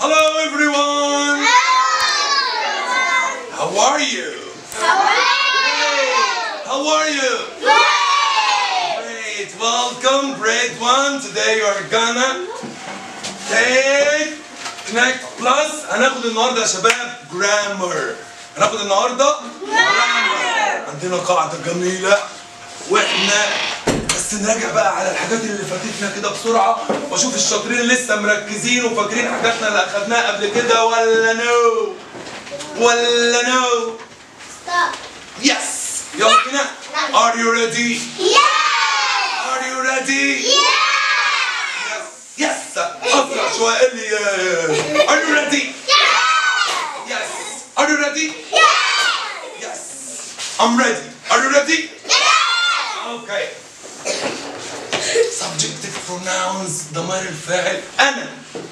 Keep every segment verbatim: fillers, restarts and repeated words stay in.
Hello everyone! How are you? How are you? How are you? Great! Great! Welcome, grade one. Today you are gonna take Connect Plus. هناخد النهارده يا شباب grammar. هناخد النهارده grammar. عندنا قاعدة جميلة واحنا بس نراجع بقى على الحاجات اللي فاتتنا كده بسرعة واشوف الشاطرين لسه مركزين وفاكرين حاجاتنا اللي اخدناها قبل كده ولا نو؟ ولا نو؟ Stop. Yes! يلا بينا. Are you ready? Yeah! Are you ready? Yeah! Yes! Yes! أسرع شوية قل لي Are you ready? Yeah! Yes! Are you ready? Yeah! Yes! I'm ready. Are you ready? Yeah! Okay. Subjective pronouns ضمير الفاعل أنا.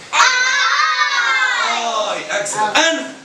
I. Excellent. أنا.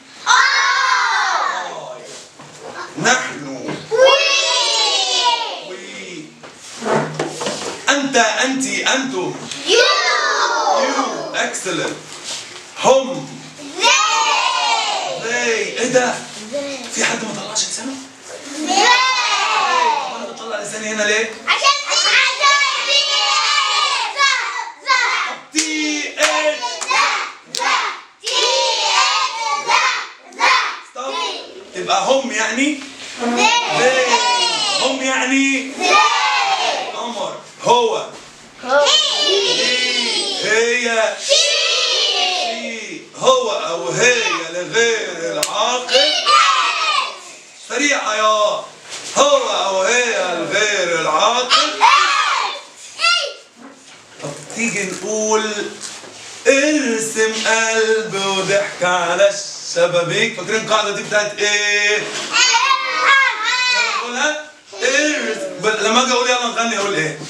I. نحن. We. We. أنت أنت أنتم. You. You. Excellent. هم. They. They. إيه ده؟ في حد ما طلعش لسانه؟ They. أنا بطلع لساني هنا ليه؟ عشان عشان دي ذا ذا تي اتش. ذا دي ذا ذا ستوب. يبقى هم يعني they. they. هم يعني they. قمر. هو. he. هي. she. she. هو أو هي لغير العاقل. سريعة يا. هو أو هي لغير العاقل. طب تيجي نقول ارسم قلب وضحك على الشبابيك. فاكرين القاعدة دي بتاعت ايه؟ نقولها ارسم. ب- لما اجي اقول يلا نغني اقول ايه؟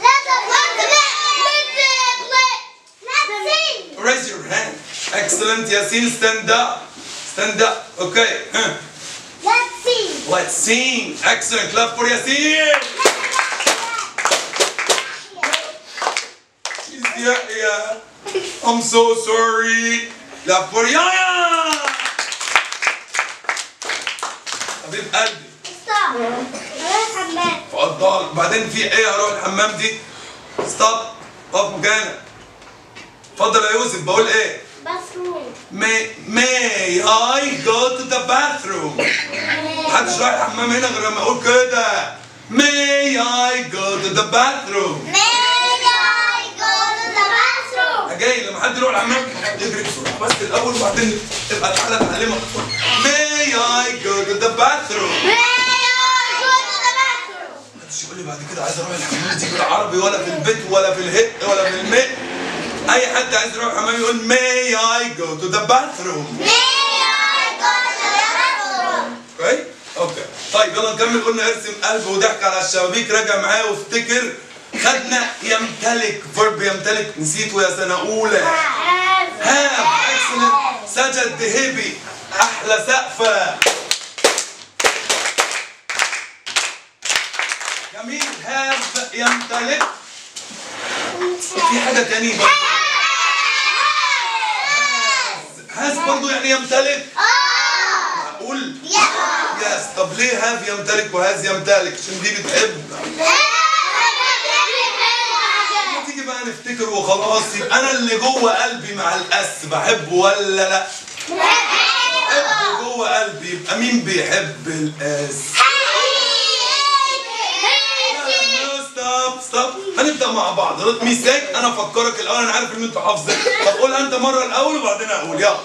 Raise your hand. Excellent. Yasin, stand up. Stand up. Okay. Huh. Let's see. Let's sing. Excellent. Clap for Yasin. Yeah, yeah. I'm so sorry. Clap for Yaya. حبيب قلبي. Stop. أنا حمام. اتفضل. بعدين في ايه هروح الحمام دي؟ ستوب. اقف مكانك. اتفضل يا يوسف. بقول ايه؟ Bathroom. May, may I go to the bathroom? محدش رايح الحمام هنا غير لما اقول كده. May I go to the bathroom? May I go to the bathroom? جاي لما حد يروح الحمام يجري بسرعه بس الاول وبعدين تبقى تعالى تعلمك. May I go to the bathroom? May I go to the bathroom? محدش يقول لي بعد كده عايز اروح الحمام دي بالعربي ولا في البيت ولا في الهق ولا في الماء. اي حد عايز يروح الحمام يقول May I go to the bathroom? May I go to the bathroom? اوكي؟ اوكي. طيب يلا نكمل. قلنا ارسم قلب وضحك على الشبابيك. راجع معايا وافتكر خدنا يمتلك فيرب يمتلك. نسيته يا سنة أولى. هاف. اكسلنت. سجد هبي. أحلى سقفة. جميل. هاف يمتلك. في حاجة تانية برضه. هاز برضه يعني يمتلك. معقول؟ يس. طب ليه هاف يمتلك وهاز يمتلك؟ عشان دي بتحب. تيجي بقى نفتكر وخلاص. يبقى انا اللي جوه قلبي مع الاس بحبه ولا لا؟ بحبه جوه قلبي. يبقى مين بيحب الاس؟ ستوب ستوب. هنبدا مع بعض. ريت مي سيك. انا افكرك الاول. انا عارف ان انتوا حافظين. طب قولها انت مره الاول وبعدين اقول. يلا.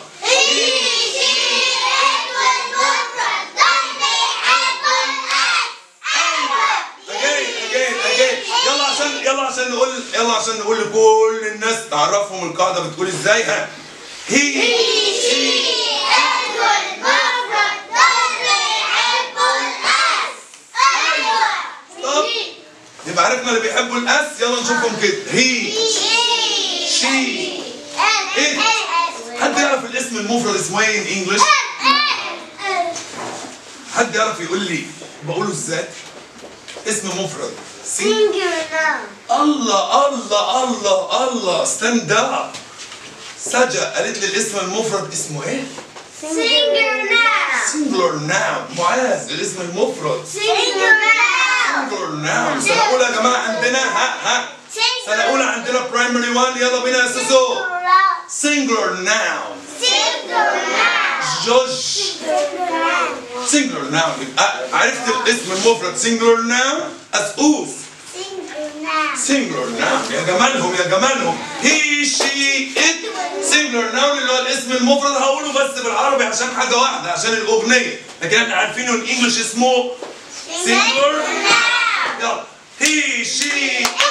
يلا عشان يلا عشان نقول يلا عشان نقول لكل الناس تعرفهم القاعده بتقول ازاي. ها. هي شي يبقى عرفنا اللي بيحبوا الاس. يلا نشوفهم كده. هي شي ات. حد يعرف الاسم المفرد اسمه ايه ان انجلش؟ حد يعرف يقول لي بقوله ازاي؟ اسم مفرد. Singular noun. الله الله الله الله. stand up سجا قالت لي الاسم المفرد اسمه ايه؟ Singular noun. singular noun. معاذ الاسم المفرد Singular noun. singular noun. سنة أولى يا جماعة عندنا ها ها سنة أولى عندنا primary one. يلا بينا يا سوسو. singular noun. Singular noun. جوش singular noun. يبقى عرفت الاسم المفرد singular noun أسقوف. singular noun. يا جمالهم يا جمالهم. he she it singular noun اللي هو الاسم المفرد. هقوله بس بالعربي عشان حاجة واحدة عشان الأغنية، لكن احنا عارفينه الإنجليش اسمه singular noun. يلا he she it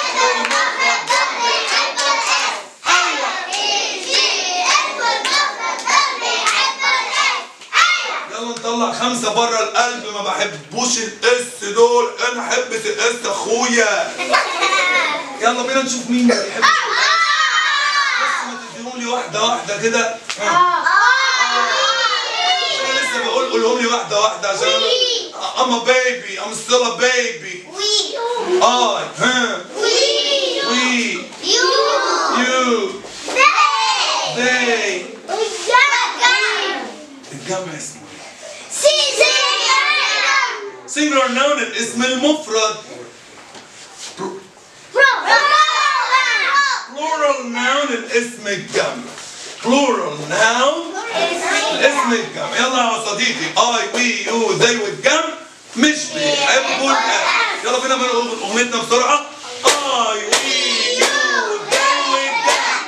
يلا نطلع خمسة بره القلب. ما بحبوش الاس دول، انا احب الاس اخويا. يلا بينا نشوف مين ما بيحبش الاس. بس ما تديهم لي واحدة واحدة كده. انا لسه بقول قولهم لي واحدة واحدة عشان انا I'm a baby. I'm still a baby. I ها we you they. الجمع اسمه singular noun الاسم المفرد. plural noun الاسم الجمع. plural noun الاسم الجمع. يلا يا صديقي I we you they والجمع مش بيحبوا الأس. يلا بينا بنقول أغنيتنا بسرعة. I we you they والجمع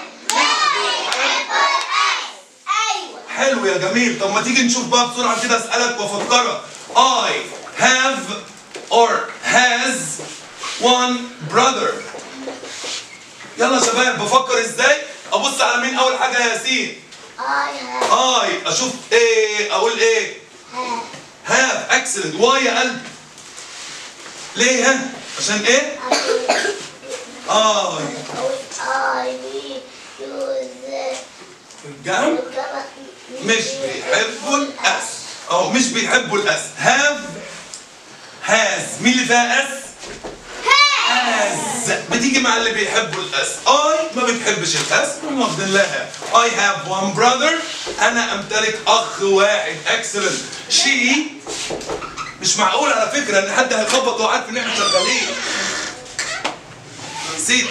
حلو يا جميل. طب ما تيجي نشوف بقى بسرعة كده أسألك وأفكرك. I have or has one brother. يلا يا شباب بفكر ازاي؟ ابص على مين اول حاجة يا ياسين؟ I اشوف ايه اقول ايه؟ have excellent. واي يا قلبي؟ ليه ها؟ عشان ايه؟ I الجمع مش بيحبوا الأس أو مش بيحبوا الأس. have has مين اللي فيها أس؟ has بتيجي مع اللي بيحبوا الأس. I ما بتحبش الأس واخدين لها. I have one brother. أنا أمتلك أخ واحد. excellent. she مش معقول على فكرة إن حد هيخبط وعارف إن إحنا شغالين. نسيت.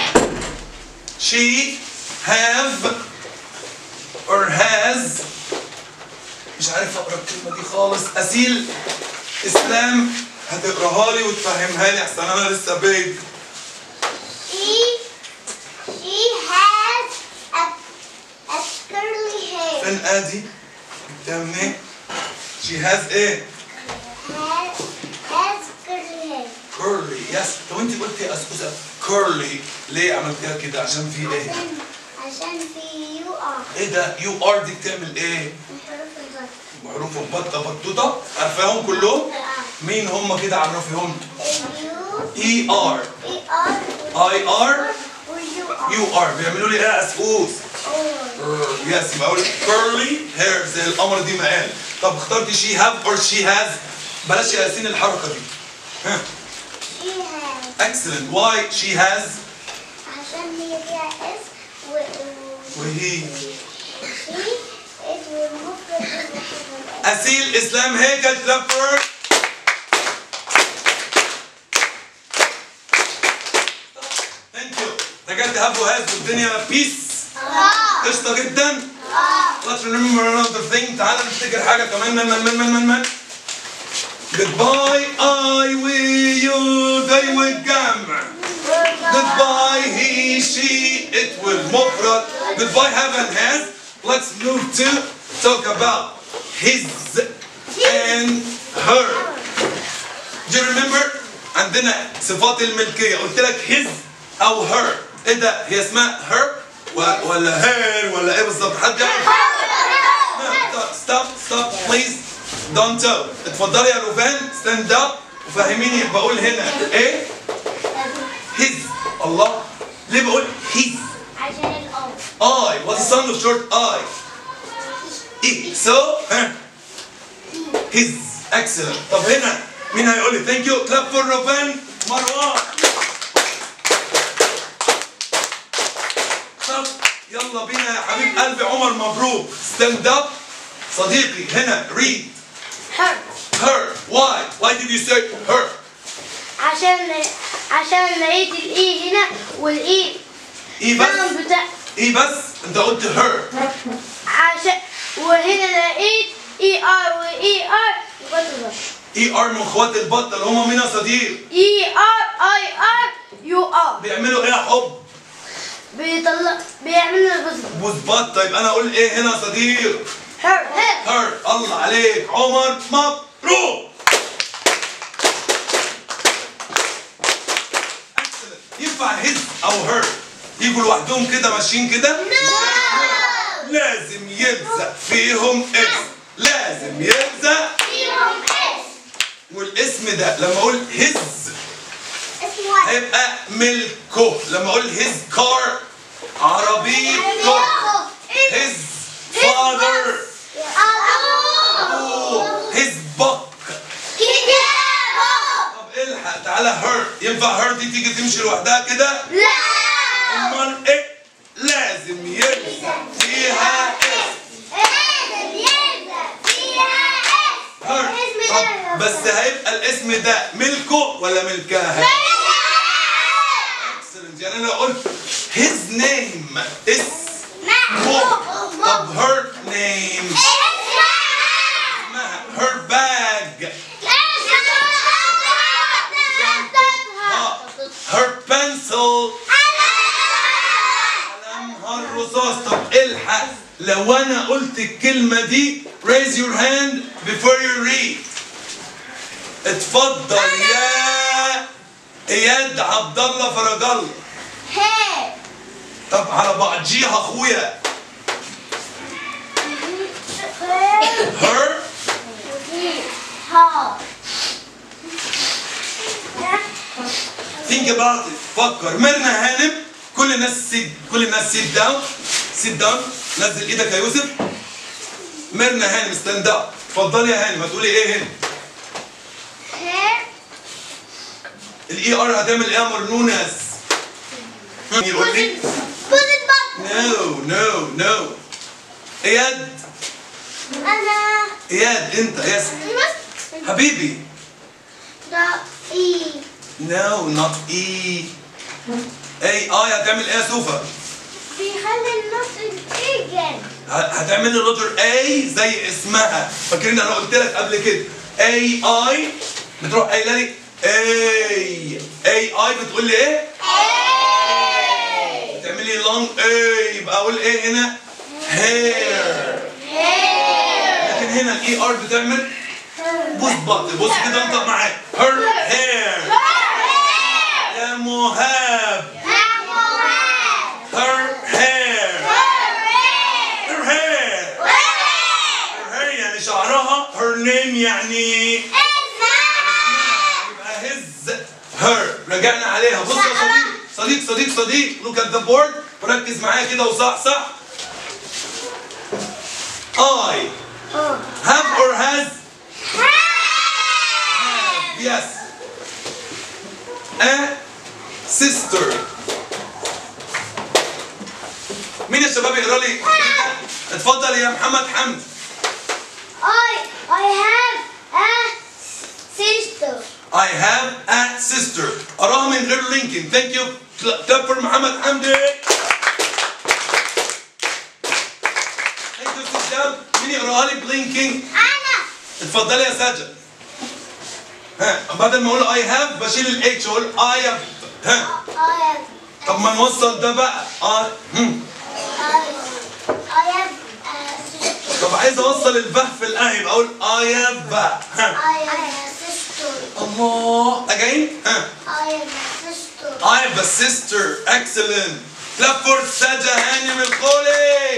she have or has مش عارف اقرا الكلمه دي خالص. اسيل اسلام هتقراها لي وتفهمها لي احسن انا لسه بيج. She she has a a curly hair. فين ادي؟ جبتها منين؟ she has ايه؟ Has has curly hair. curly. يس. طب انت قلتي يا اسكوزه curly ليه عملتيها كده؟ عشان في ايه؟ عشان عشان في يو ار. ايه ده؟ يو ار دي بتعمل ايه؟ حروف البطه بطوطه عارفاهم كلهم؟ مين هم كده عرفيهم؟ اي ار اي ار يو ار بيعملوا لي ايه يا اسكوز؟ يس. يبقى اقول كيرلي هير زي القمر دي ما قال. طب اخترتي شي هاف اور شي هاز؟ بلاش يا ياسين الحركه دي. ها She has. اكسلنت. واي شي هاز؟ عشان هي فيها اس و وهي she is والمفرد اسيل اسلام هيكل كلابر. ثانك يو. رجعت هاف وهاز والدنيا بيس. قشطه جدا. Let's remember another thing. تعالى نفتكر حاجه كمان. من من من من من من Goodbye I we you they والجمع. Goodbye he she it والمفرد. Goodbye have and has. Let's move to talk about his and her. Do you remember؟ عندنا صفات الملكية. قلت لك his أو her. إيه ده؟ هي اسمها her ولا her ولا إيه بالظبط؟ حد يعرف؟ Stop stop please. Don't tell. اتفضلي يا روفان stand up وفهميني. بقول هنا إيه؟ his. الله. ليه بقول his؟ عشان الأم. I. What's the sound of short I? E. So, huh? his. Excellent. طب هنا مين هيقول لي thank you؟ clap for روفان مروان. طب يلا بينا يا حبيب قلبي عمر، مبروك. ستاند اب صديقي هنا. ريد. her. her. why why did you say her؟ عشان عشان لقيت الاي هنا والاي ايه بس؟ بتاع ايه بس؟ انت قلت her. عشان وهنا لقيت اي ار واي ار يبقى اي ار من اخوات البطه اللي هم مين يا صديق؟ اي ار اي ار يو ار. بيعملوا ايه يا حب؟ بيطلع بيعملوا البص. بوز بط. طيب انا اقول ايه هنا يا صديق؟ her her. her. الله عليك عمر، مبروك. ينفع his او her يجوا لوحدهم كده ماشيين كده؟ لازم يلزق فيهم اسم. لازم يلزق فيهم اسم. والاسم ده لما اقول his اسم واحد. هيبقى ملكه. لما اقول his car عربيته. his father أبوه. his book كتابه. طب الحق تعالى her. ينفع her دي تيجي تمشي لوحدها كده؟ لا. امال ايه؟ لازم يلزق فيها اسم. لازم يلزق فيها اسم. her. طب بس هيبقى الاسم ده ملكه ولا ملكها؟ excellent. يعني انا قلت his name اسمه. طب her name اسمها her bag. her pencil قلمها الرصاص. طب الحق لو انا قلت الكلمة دي raise your hand before you read. اتفضل يا اياد عبد الله فرج الله. طب على بعضيها اخويا. her think about it. فكر. ميرنا هانم. كل الناس سيد كل الناس سيت داون. سيت داون. نزل ايدك يا يوسف. ميرنا هانم ستاند اب. اتفضلي يا هانم. هتقولي ايه هنا؟ الاي ار هتعمل ايه يا مرنونس؟ يقول لي نو نو نو. اياد. انا اياد انت يا حبيبي. ده اي. نو نوت اي. اي اي هتعمل ايه يا سوفا؟ بيخلي النص يتجن. هتعمل لي لتر اي زي اسمها. فاكرين انا قلت لك قبل كده اي اي بتروح قايله لي اي اي اي بتقول لي ايه؟ اي. بتعمل لي لونج اي يبقى اقول ايه هنا؟ هير. لكن هنا الاي ار بتعمل بص بط. بص كده انت معايا. هير هير. يا مهاب. her hair. her hair. her hair يعني شعرها. her name يعني يبقى his her. رجعنا عليها. بص يا صديق صديق صديق صديق look at the board وركز معايا كده وصح صح. I have or has. have yes. a sister. مين يا شباب يقرا لي؟ اتفضل يا محمد حمد. I I have a sister. I have a sister. قراها من غير لينكين. ثانك يو. كلاب فور محمد حمدي. ثانك يو سجاد. مين يقراها لي بلينكينج؟ أنا. اتفضلي يا سجاد. ها بدل ما اقول I have بشيل الاتش واقول I have. ها I have. طب ما نوصل ده بقى. I هم. I have a sister. طب عايز اوصل الفه في الاه يبقى اقول I have. ها I have a sister. الله. again. ها I have a sister. I have a sister. Excellent. Clap for سجا هانم الخولي.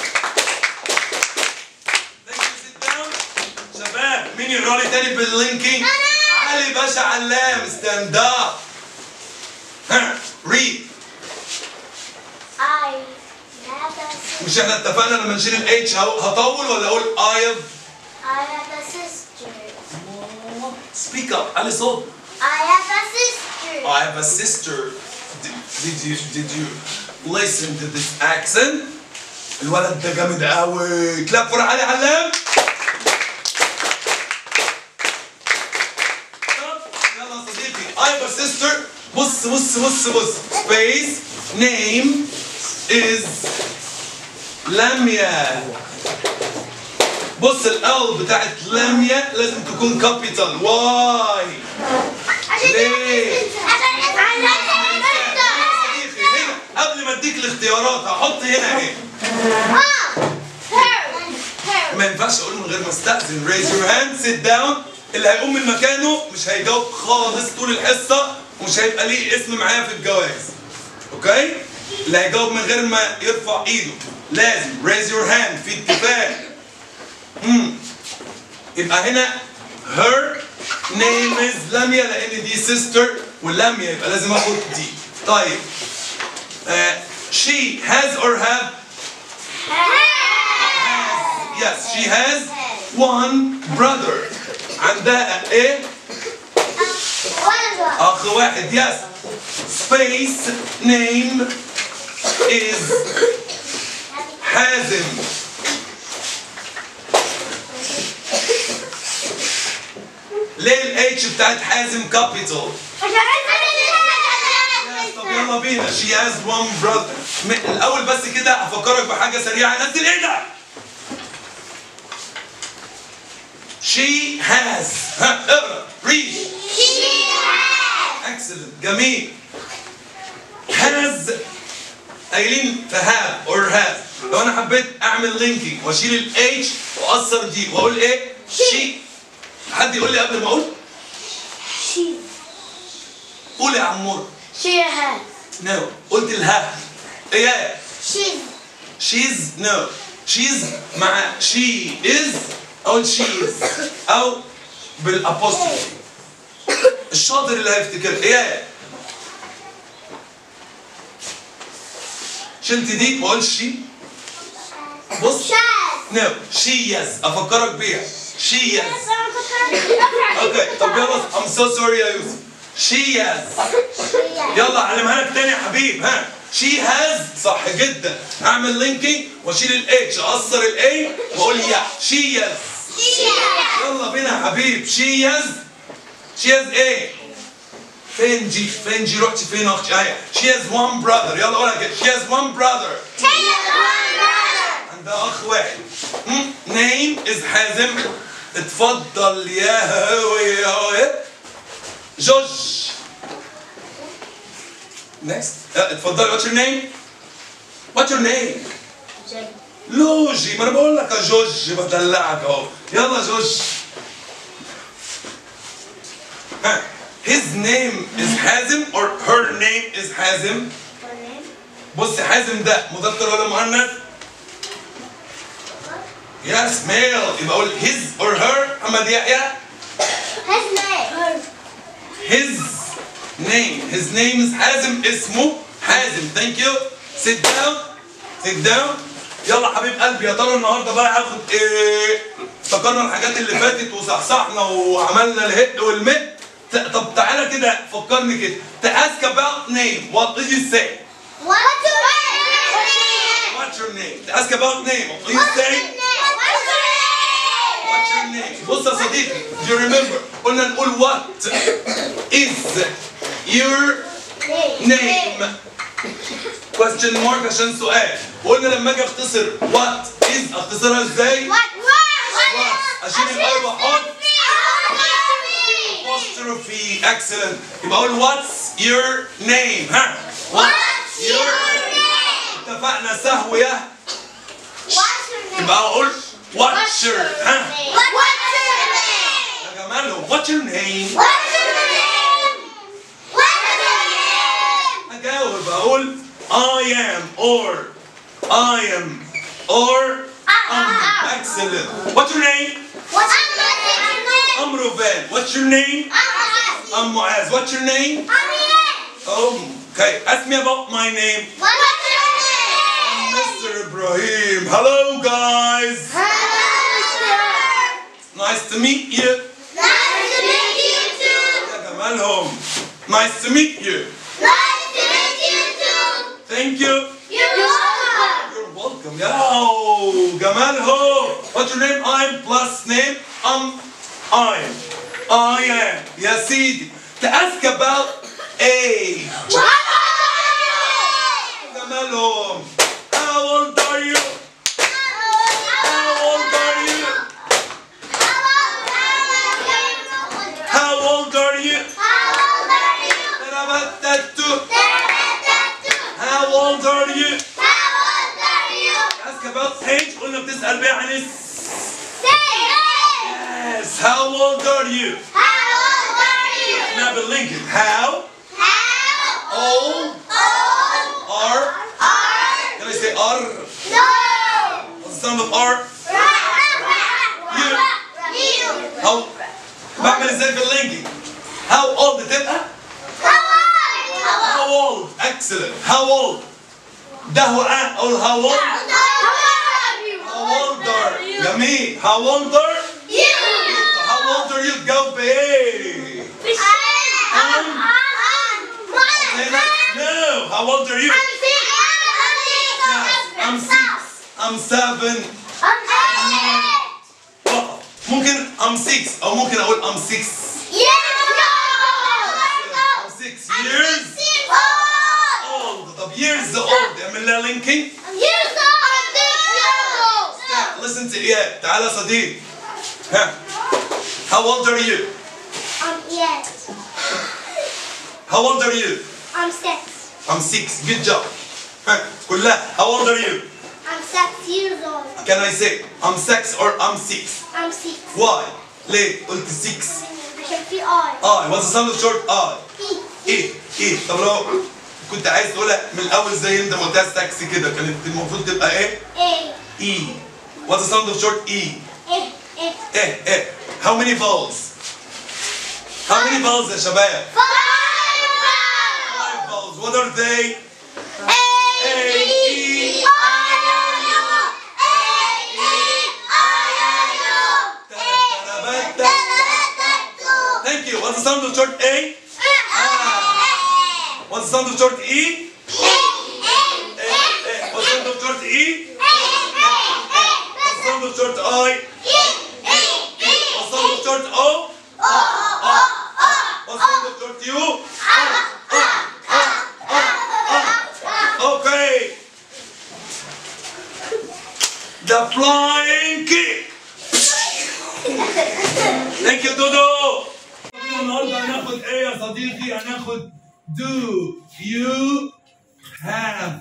Thank you. Sit down. شباب مين يقرا لي تاني باللينكينج؟ علي باشا علام. ستاند اب. ها read. I have a sister. مش احنا اتفقنا لما نشيل الاتش هطول ولا اقول I have؟ I have a sister. Speak up. علي صوت. I have a sister. I have a sister. Did, did you did you listen to this accent. الولد ده جامد قوي. كلاب فور علي علام. يلا يا صديقي. I have a sister. بص بص بص بص. Space name is لميا. بص الأول بتاعت لميا لازم تكون كابيتال. واي. ليه؟ قبل ما اديك الاختيارات هحط هنا ايه؟ ما ينفعش اقول من غير ما استأذن. raise your hand, sit down. اللي هيقوم من مكانه مش هيجاوب خالص طول الحصة ومش هيبقى ليه اسم معايا في الجواز. اوكي؟ اللي هيجاوب من غير ما يرفع ايده لازم raise your hand في اتفاق. امم يبقى هنا her name is لميا لان دي sister ولميا يبقى لازم اخد دي. طيب Uh, she has or have? Has. Yes, she has one brother. عندها ايه؟ أخ واحد. Yes. Space name is حازم. ليه ال H بتاعت حازم capital؟ طب يلا بينا. she has one brother. الأول بس كده أفكرك بحاجة سريعة. نزل إيدك. she has. ها اقرا. read. she has. excellent. جميل. has قايلين في have or has. لو أنا حبيت أعمل linking وأشيل ال H وأقصر دي وأقول إيه؟ she. حد يقول لي قبل ما أقول؟ she. قول يا عمور. she has. no. قلت الها. إيه؟ she's. she's no. she's مع she is أو she's أو بالapostrophe. الشاطر اللي هيفتكر. إيه؟ شلت دي ما قلتش she. بص. no. she yes. أفكرك بيها. she yes. اوكي طب يلا. I'm so sorry يا يوسف. she has. يلا اعلمها لك تاني يا حبيب. ها she has صح جدا. اعمل لينكينج واشيل ال H اقصر ال A واقول يا she has. يلا بينا يا حبيب. she has. she has ايه؟ فين جي؟ فين جي؟ رحتي فين اختي؟ اهي. she has one brother. يلا قولها كده. she has one brother. عندها اخ واحد. name is حازم. اتفضل يا هوي يا هوي. جوج. next. اتفضل. what's your name? what's your name? لوجي. ما انا بقول لك يا جوج بدلعك اهو. يلا جوج. his name is حازم or her name is حازم. بص حازم ده مذكر ولا مؤنث؟ yes male. يبقى اقول his or her. محمد يحيى. his name. his name. his name is حازم. اسمه حازم. thank you. sit down. sit down. يلا حبيب قلبي. يا ترى النهارده بقى هاخد ايه؟ افتكرنا الحاجات اللي فاتت وصحصحنا وعملنا الهق والمق. طب تعالى كده فكرني كده. to ask about name. what did you say? what's your name? what's your name? to ask about name. what did you say? what's your name? بص يا صديقي. do you remember قلنا نقول what is your name. question mark عشان سؤال. وقلنا لما اجي اختصر what is اختصرها ازاي؟ what. اشيل الار واحط apostrophe. excellent. يبقى اقول what's your name. ها what's your name? اتفقنا. سهو يا. what's your name? يبقى اقول what's your. ها what's your name? يا جمالهم. what's your name? what's your name? what's your name? اجاوب اقول I am or I am or um. excellent. what's your name? what's your name? I'm Ruben. what's your name? I'm Muaz. what's your name? Oh, okay. ask me about my name. what's your name? I'm Mister Ibrahim. hello guys. nice to meet you. nice to meet you too. يا جمالهم. nice to meet you. nice to meet you too. thank you. Yo, جمال هو. What's your name? I'm plus name. Um, I'm. I am. يا سيدي. To ask about age. جمال هو. How old are you? How old are you? How old are you? How old are you? Ask about age. قلنا بتسأل بيه عن الس. Yes. How old are you? Now Lincoln. How? Old? Are? Can I say are? What's the sound of are? You. How? بعمل ازاي في اللينكينج؟ How old بتبقى؟ How old? Excellent. How old? ده هو أقول how old? How old are you? جميل. How old are you? How old are you? جاوب بإيه؟ I'm. No. How old are you? I'm six. I'm seven. ممكن I'm six أو ممكن أقول I'm six. I'm six years old. طب years old اعمل لها linking. Listen to إياد. تعالى صديق. ها. How old are you? I'm eight. How old are you? I'm six. I'm six. Good job. ها. كلها. How old are you? I'm six years old. Can I say I'm six or I'm six? I'm six. Why? ليه قلت six؟ عشان في I. I. What's the sound of short I? E. إيه إيه. طب لو كنت عايز تقولها من الأول زي أنت ما قلتها تاكسي كده كانت المفروض تبقى إيه؟ A. E. What's the sound of short E? إيه إيه. إيه إيه. How many vowels? How many vowels يا شباب؟ Five vowels. What are they? A. E. Thank you. What's the sound of short A? What's the sound of short E? What's the sound of short E? What's the sound of short I? What's the sound of short O? What's the sound of short U? Okay. The flying kick. Thank you, Dodo. النهارده هناخد ايه يا صديقي؟ هناخد do you have.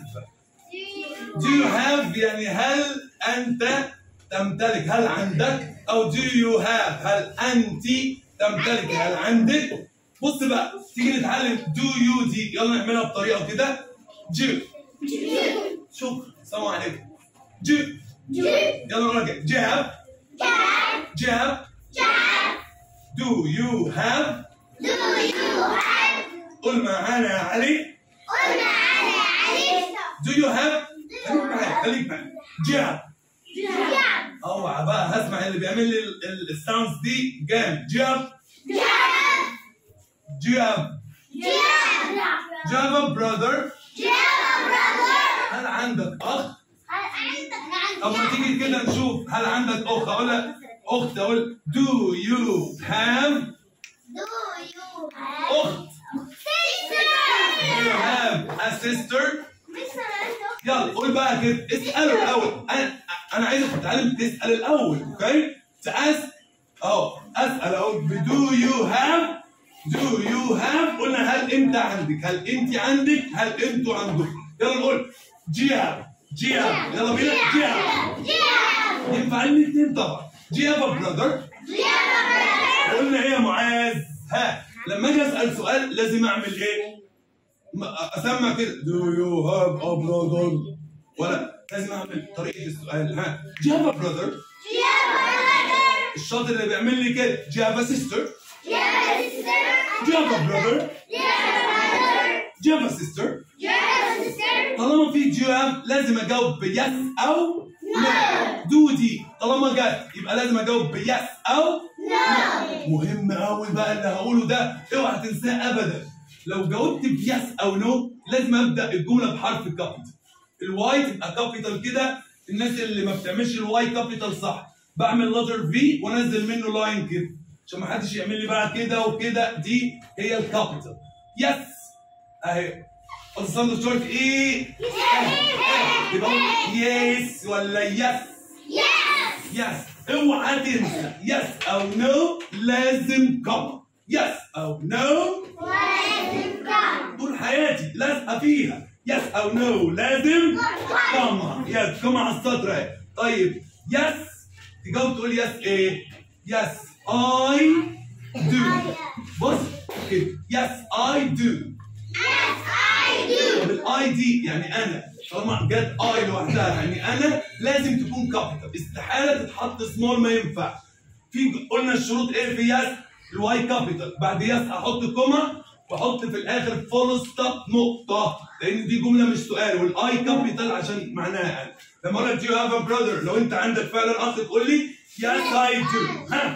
do you have يعني هل أنت تمتلك؟ هل عندك؟ أو do you have هل أنت تمتلك؟ هل عندك؟ بص بقى تيجي نتعلم do you دي يلا نعملها بطريقة كده. do. شكرا. السلام عليكم. do. يلا نرجع. jab. jab. Do you have? Do you have? قول معانا يا علي. قول معانا يا علي. Do you have? خليك معايا خليك معايا. جاب. جاب. اوعى بقى هسمع اللي بيعمل لي الساوندز دي جامد. جاب. جاب. جاب. جاب. جاب brother. جاب brother. هل عندك أخ؟ هل عندك؟ طب ما تيجي كده نشوف هل عندك أخ؟ أقول لك أخت أقول do you have؟ Do you have? أخت. Sister. Do you have a sister؟ يلا قول بقى كده اسأله الأول. أنا أنا عايزك تتعلم تسأل الأول، أوكي؟ تأس أه أسأل أقول do you have؟ do you have؟ قلنا هل أنت عندك؟ هل أنت عندك؟ هل أنتوا عندكم؟ يلا نقول جياب جياب يلا بينا جياب. جياب. ينفع الاثنين طبعا. جياب برادر. جياب برادر. قلنا إيه يا معاذ؟ ها لما أجي أسأل سؤال لازم أعمل إيه؟ اسمع كده do you have a brother ولا لازم اعمل طريقه السؤال. ها do you have a brother؟ Do you have a brother؟ الشاطر اللي بيعمل لي كده do you have a sister؟ Do you have a sister؟ do you have a brother؟ Do you have a brother؟ do you have a sister؟ Do you have a sister؟ طالما في do you have لازم اجاوب ب yes او no. do دي طالما جت يبقى لازم اجاوب ب yes او no. مهم قوي بقى اللي هقوله ده اوعى تنساه ابدا. لو جاوبت بيس او نو لازم ابدا الجمله بحرف كابيتال. الواي تبقى كابيتال كده، الناس اللي ما بتعملش الواي كابيتال صح، بعمل لتر في وانزل منه لاين كده عشان ما حدش يعمل لي بقى كده وكده. دي هي الكابيتال. يس اهي. الساوند شورت ايه؟ يبقى يس ولا يس؟ يس. يس. اوعى تنسى يس او نو لازم كما. يس او نو لازم كم. طول حياتي لازقه فيها. يس او نو لازم كما. يس كما على السطر اهي. طيب يس تجاوب تقول يس ايه؟ يس اي دو. بص كده يس اي دو. Yes, I do. بالاي دي يعني انا، طالما جت اي لوحدها يعني انا لازم تكون كابيتال، استحاله تتحط سمول، ما ينفعش. في قلنا الشروط ايه في يس؟ الواي كابيتال، بعد يس احط كوما واحط في الاخر فول ستوب نقطه، لان دي جمله مش سؤال، والاي كابيتال عشان معناها انا. لما اقول لك do you have a brother، لو انت عندك فعلا اخ تقول لي yes I do. ها؟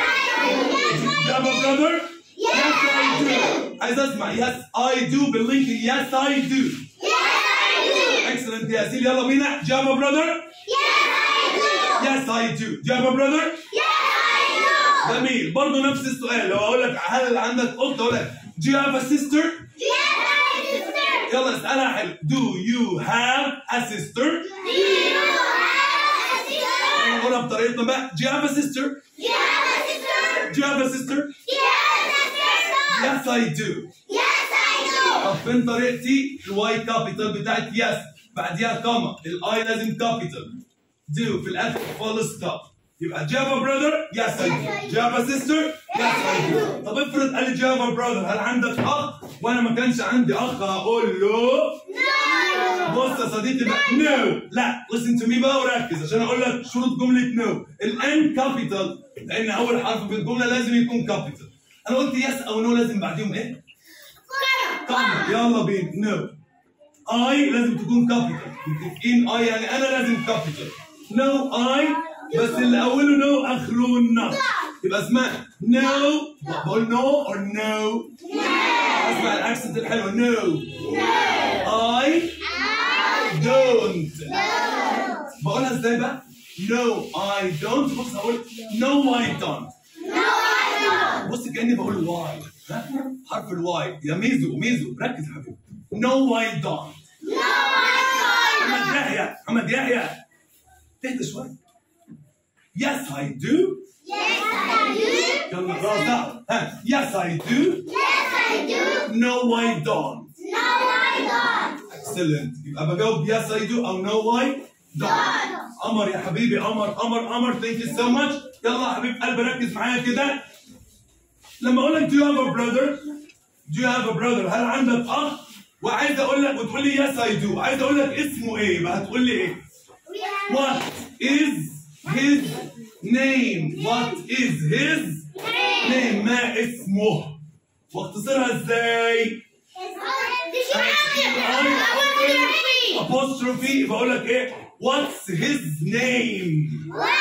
do you have a brother؟ yes I do. عايز اسمع yes I do باللينك. yes I do. Yes, I do. excellent يا سيدي. يلا بينا. do you have a brother؟ Yes, I do. yes I do. do you have a brother؟ Yes, I do. جميل. برضه نفس السؤال، لو اقول لك هل عندك اخت اقول لك do you have a sister؟ Yes, I do, sister. يلا اسالها حلو. do you have a sister؟ Do you have a sister? نقولها بطريقتنا بقى. do you have a sister؟ Do you have a sister? do you have a sister؟ Yes, a sister. yes I do. Yes, I do. طب فين طريقتي؟ الواي كابيتال بتاعت يس بعديها كوما، الاي لازم كابيتال، دو في الاخر فول ستوب. يبقى do you have a brother؟ yes I do. do you have a sister؟ yes I do. طب افرض قال لي do you have a brother، هل عندك اخ؟ وانا ما كانش عندي اخ هقول له No. بص يا صديقي بقى no. لا listen to me بقى وركز عشان اقول لك شروط جمله no. الان كابيتال لان اول حرف في الجمله لازم يكون كابيتال. انا قلت يس او نو لازم بعديهم ايه؟ كم. يلا بينا. نو اي لازم تكون كابيتال. متفقين؟ اي يعني انا لازم كابيتال. نو اي بس اللي اوله نو اخره نوت يبقى اسمها نو. بقول نو اور نو؟ اسمع الاكسنت الحلو. نو اي دونت. بقولها ازاي بقى؟ نو اي دونت. بص هقول نو اي دونت. بص كاني بقول واي. ها حرف الواي يا ميزو. ميزو ركز يا حبيبي. نو واي دونت. محمد يحيى. محمد يحيى تهدى شويه. يس اي دو. يلا راسا. ها يس اي دو. نو واي دونت. اكسلنت. يبقى بجاوب يس اي دو او نو واي دونت. قمر يا حبيبي. قمر قمر قمر. ثانك يو سو ماتش. يلا يا حبيب قلبي ركز معايا كده. لما اقول لك do you have a brother؟ do you have a brother؟ هل عندك اخ؟ وعايز اقول لك وتقول لي yes I do. عايز اقول لك اسمه ايه؟ يبقى هتقول لي ايه؟ What is his name؟ What is his name؟ ما اسمه؟ واختصرها ازاي؟ apostrophe. بقول لك ايه؟ What's his name؟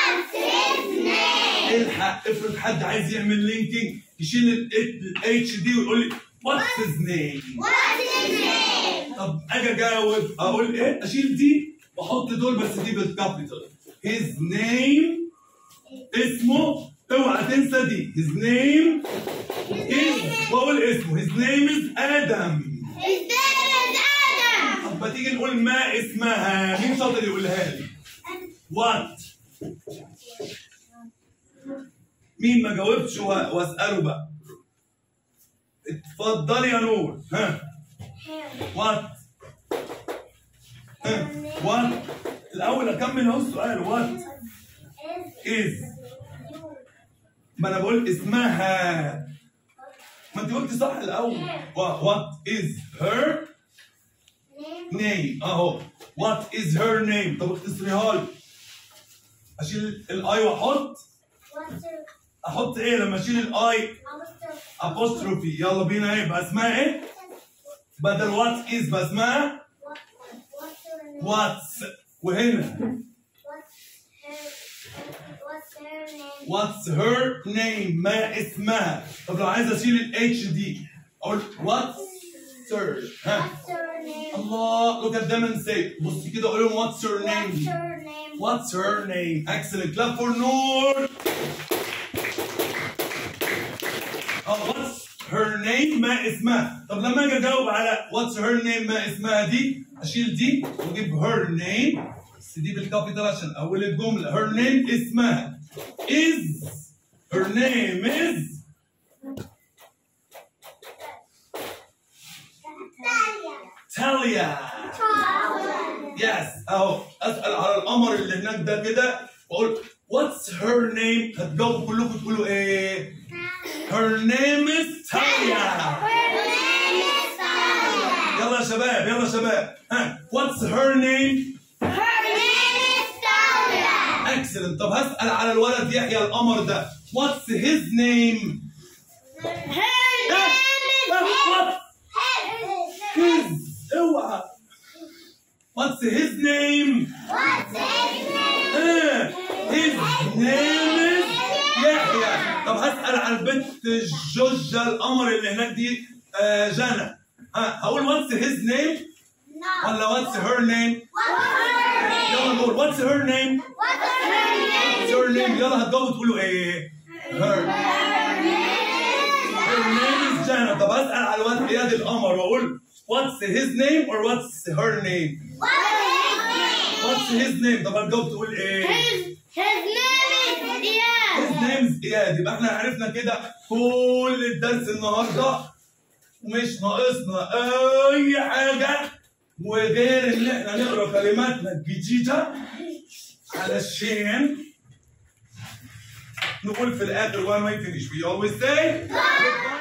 الحق. افرض حد عايز يعمل لينكينج يشيل الاتش دي ويقول لي what's his name؟ طب اجي اجاوب اقول ايه؟ اشيل دي واحط دول بس دي بالكابيتال. his name اسمه. اوعى تنسى دي. his name is واقول اسمه. his name is ادم. طب ما تيجي نقول ما اسمها. مين شاطر يقولها لي؟ what؟ مين ما جاوبش واساله بقى؟ اتفضلي يا نور. ها وات. ها وات. الاول اكمل اهو السؤال. وات از. ما انا بقول اسمها. ما انت قلت صح الاول. وات از هير نيم اهو. وات از هير نيم. طب اختصريها لي. اشيل الاي واحط. احط ايه لما اشيل الاي؟ apostrophe. يلا بينا. ايه بقى اسمها ايه؟ بدل وات از بقى اسمها واتس. وهنا what's her name؟ ما اسمها. طب لو عايز اشيل الاتش دي اقول what's sir ها What's your name? الله look at them and say بصي كده قول لهم what's your What's name your name? what's her name excellent clap for نور اه what's her name ما اسمها طب لما اجي اجاوب على what's her name ما اسمها دي اشيل دي واجيب her name بس دي بالكابيتال عشان اول الجمله her name اسمها is her name is تاليا يس اهو اسال على القمر اللي هناك ده كده واقول what's her name هتجاوبوا كلكم تقولوا ايه her name is تاليا يلا يا شباب يلا يا شباب ها what's her name excellent طب هسال على الولد يحيى القمر ده what's his name his اوعى what's his name آه. his name is يحيى طب هسأل عن البنت جوجة القمر اللي هناك دي آه جنى ها هقول what's his name ولا what's her name يلا نقول what's her name what's her name يلا هتجاوبوا تقولوا ايه her her name is جنى طب هسأل على الواد اياد القمر واقول what's his name or what's her name what's his name طب هتجاوب تقول ايه His name is Iyad. his name is اياد يبقى احنا عرفنا كده كل الدرس النهارده ومش ناقصنا اي حاجه وغير ان احنا نقرا كلماتنا الجديده علشان نقول في الاخر when we finish we always say